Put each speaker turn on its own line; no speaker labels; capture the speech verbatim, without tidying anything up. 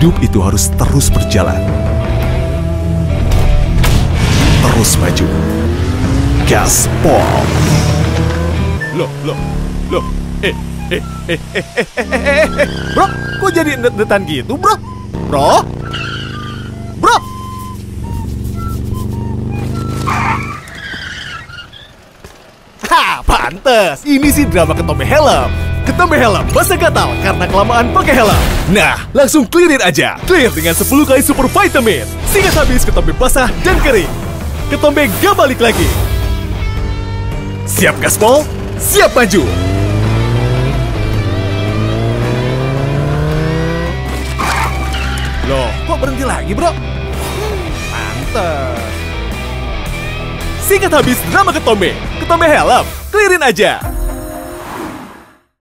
Hidup itu harus terus berjalan. Terus maju. Gaspol.
Loh, loh, loh. Eh, eh, eh, eh, eh, eh, eh, eh. Bro, kok jadi net-netan gitu, bro? Bro? Bro? Ha, pantes. Ini sih drama ketombe helm. Ketombe helm basah gatal karena kelamaan pakai helm. Nah, langsung clearin aja. Clear dengan sepuluh kali super vitamin. Singkat habis ketombe basah dan kering. Ketombe gak balik lagi. Siap gaspol? Siap maju. Loh, kok berhenti lagi, bro? Pantes. Singkat habis drama ketombe. Ketombe helm, clearin aja.